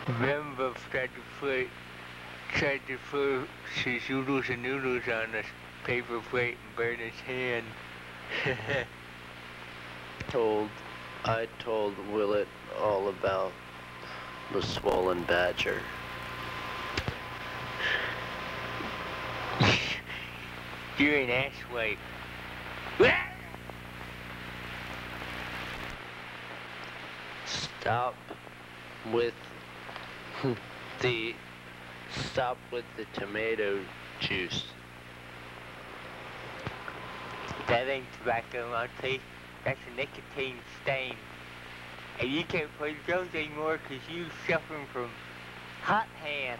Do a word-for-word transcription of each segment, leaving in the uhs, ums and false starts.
Remember tried to put tried to put his oodles and noodles on a paper plate and burn his hand. Told, I told Willett all about the swollen badger. You're an asswipe. Stop with the stop with the tomato juice. That ain't tobacco, Monty. That's a nicotine stain. And you can't play those anymore because you're suffering from hot hands.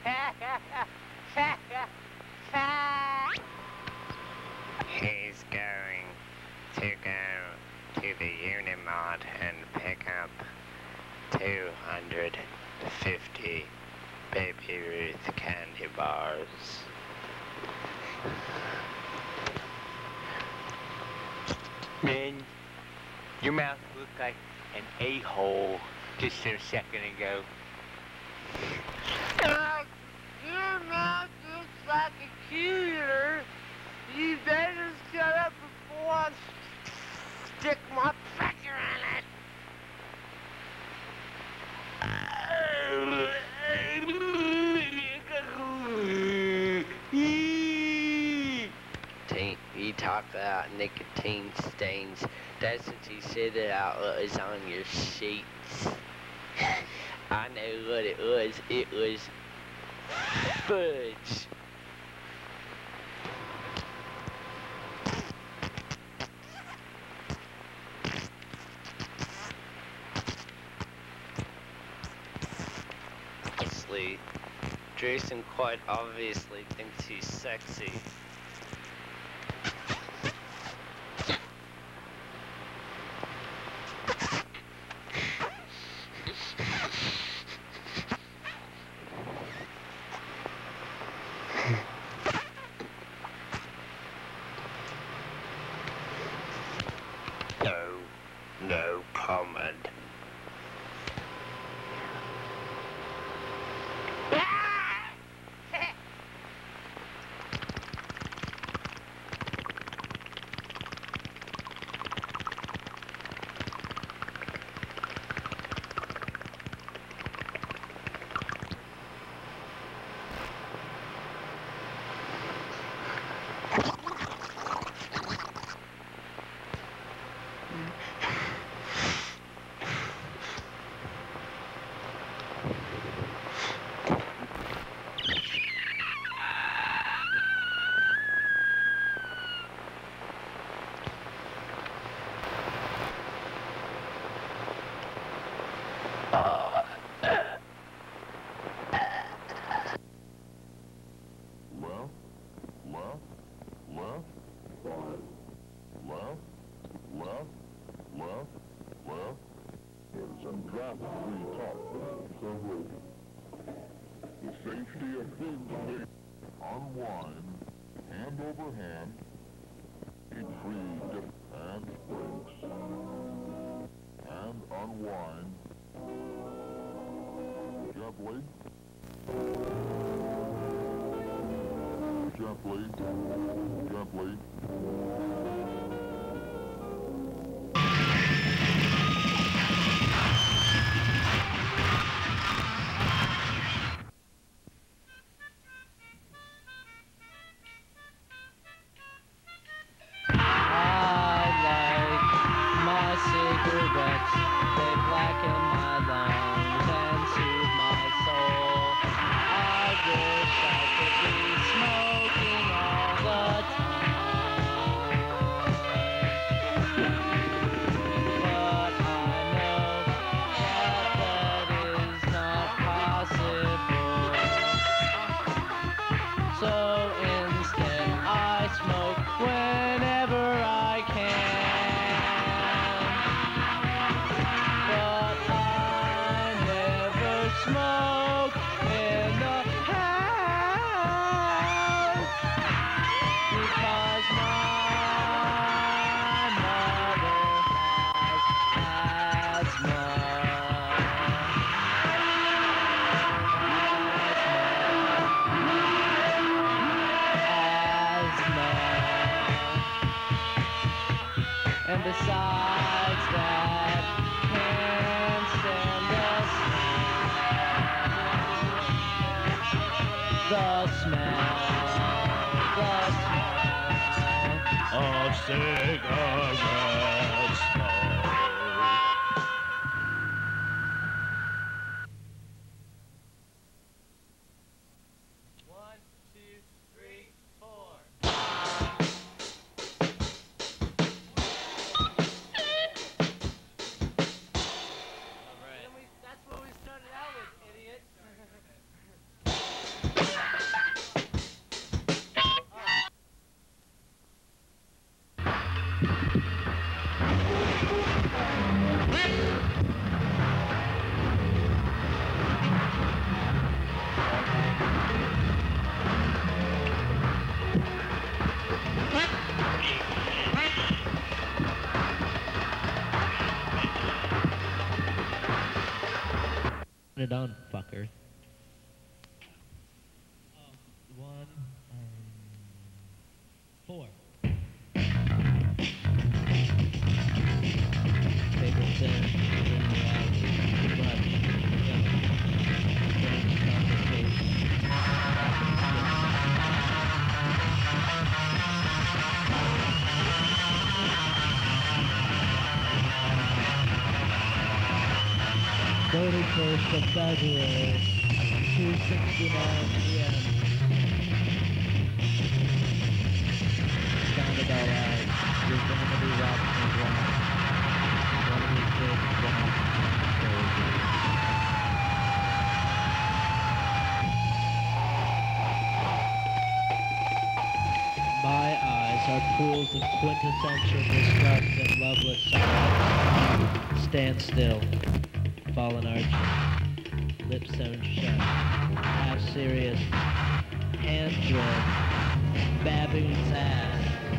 He's going to go to the Unimart and pick up two hundred fifty Baby Ruth candy bars. Man, your mouth looked like an a-hole just a second ago. Uh, your mouth looks like a cuter. You better shut up before I stick my finger in it. Nicotine, he talked about nicotine stains. That's what he said it out was on your sheets. I know what it was. It was fudge. Jason quite obviously thinks he's sexy. No, no comment. Unwind, hand over hand, in three different hand breaks, and unwind, gently, gently, gently. cigarette smoke. One, two, three, four. And we, that's what we started out with, idiot. Turn it on, fucker. Oh, one, um, four. Paper thin, thin round, too much, yellow. Strange complication. thirty-first of February, two sixty-nine p m Sounded alright. You're gonna be rocking and rocking. One of these kids is gonna have to crazy. My eyes are pools of quintessential disgust and loveless silence. Stand still. Fallen arch, lips sewn shut, half serious, hand dread, baboon's ass.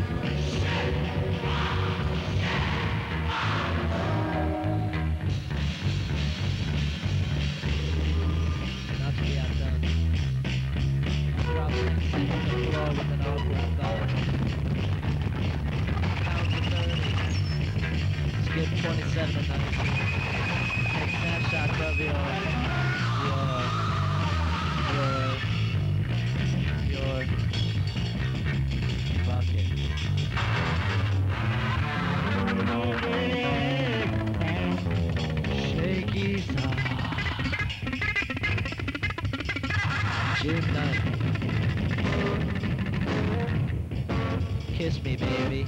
Not to be outdone. Drop ten cents on the floor with an awkward thud. Pound to thirty. Skip twenty-seven and nineteen. Take snapshots of your, your, your, your bucket. Shaky side. June ninth. Kiss me, baby.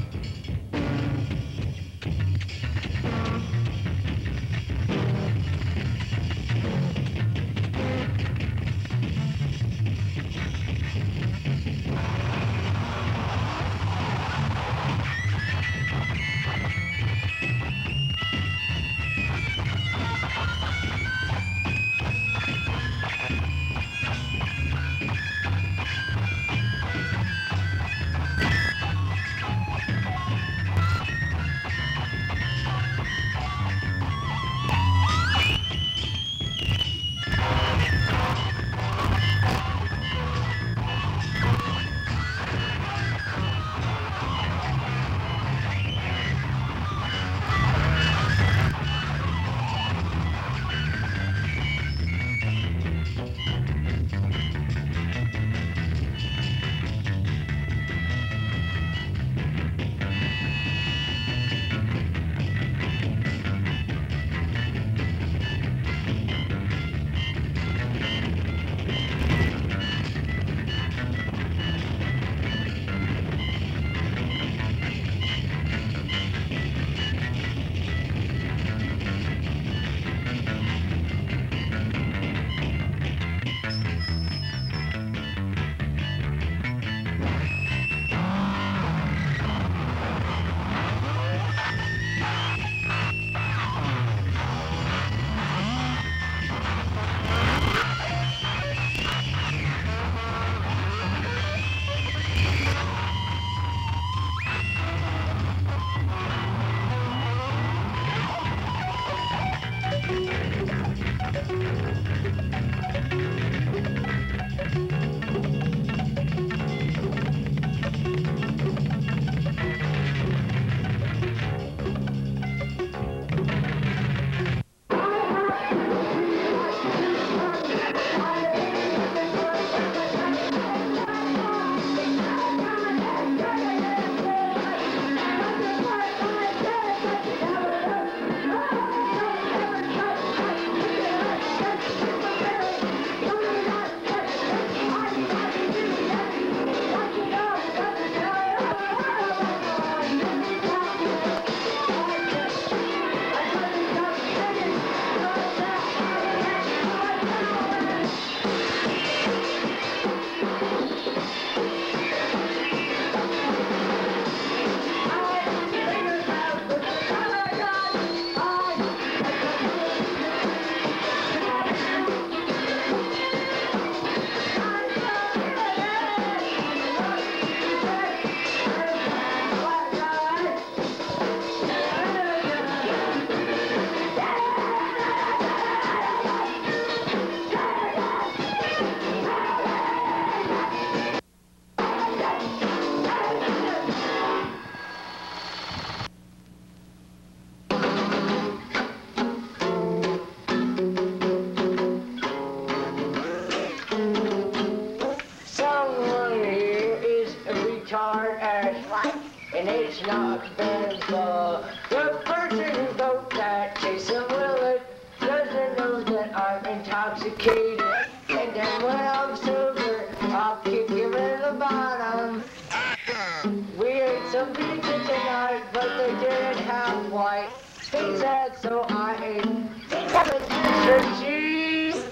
and it's not painful. The person who wrote that, Jason Willard, doesn't know that I'm intoxicated. And then when I'm sober, I'll kick him in the bottom. We ate some pizza tonight, but they didn't have white pizza, so I ate pizza with extra cheese.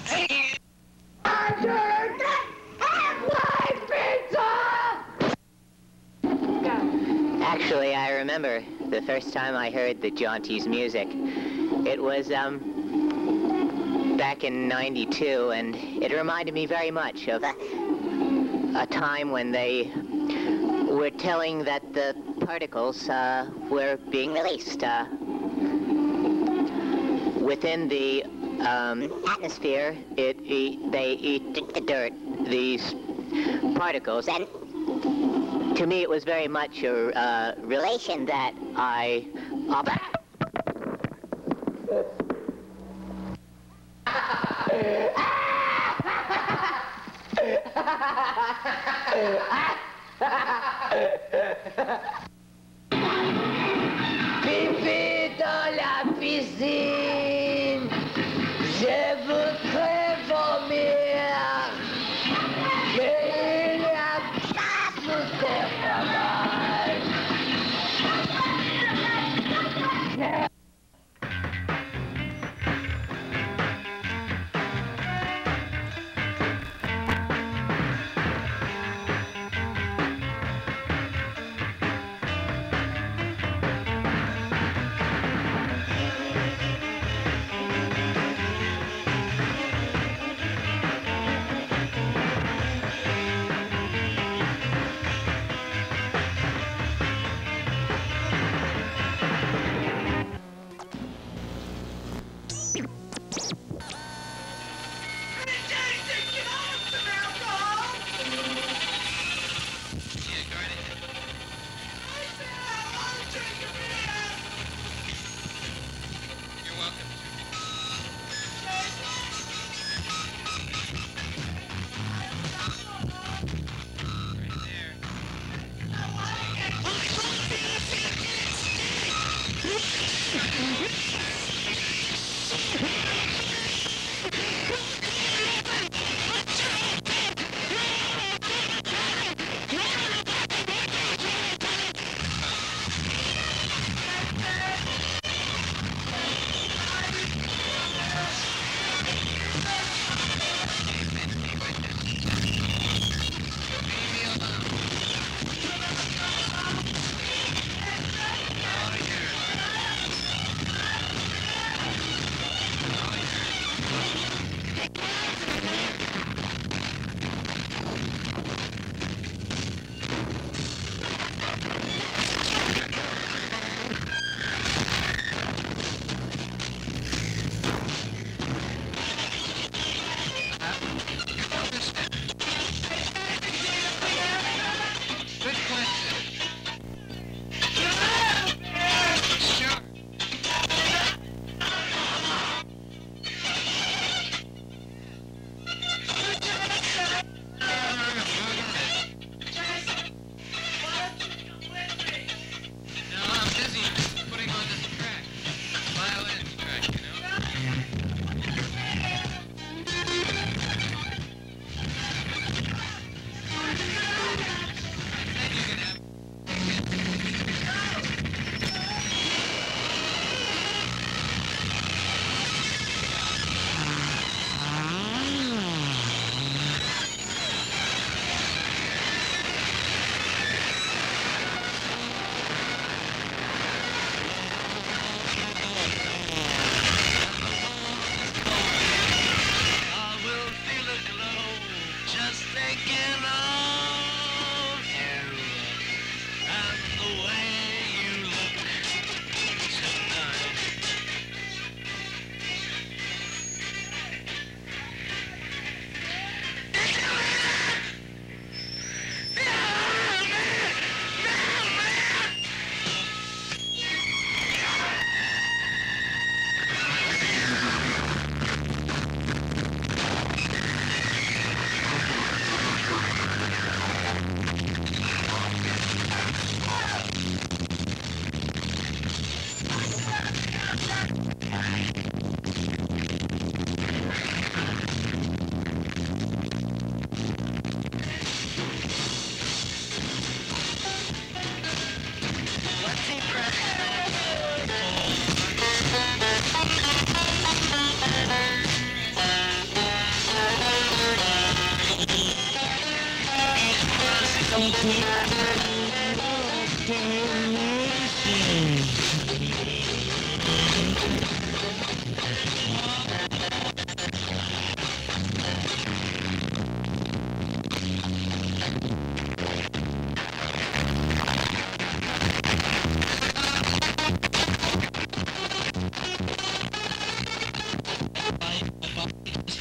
I didn't have white pizza! Actually, I remember the first time I heard the Jaunties music. It was, um, back in ninety-two, and it reminded me very much of a, a time when they were telling that the particles uh, were being released uh, within the um, atmosphere. It, it they eat the dirt, these particles, and to me it was very much a uh, relation that I uh, Pipi dans la piscine, je voudrais vomir, mais il n'y a pas de travail.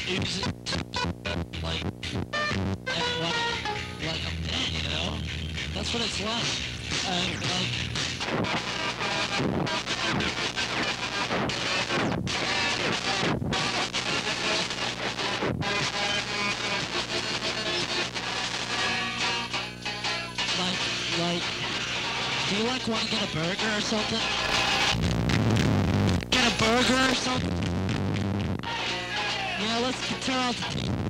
use it to, like, and when, like, I'm dead, you know? That's what it's like. And, like... Like, like... Do you, like, want to get a burger or something? Get a burger or something? Yeah, let's turn off the T V.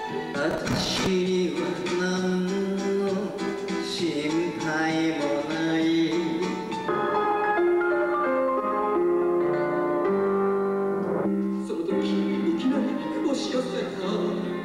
私には何の心配もない。その時いきなり押し寄せた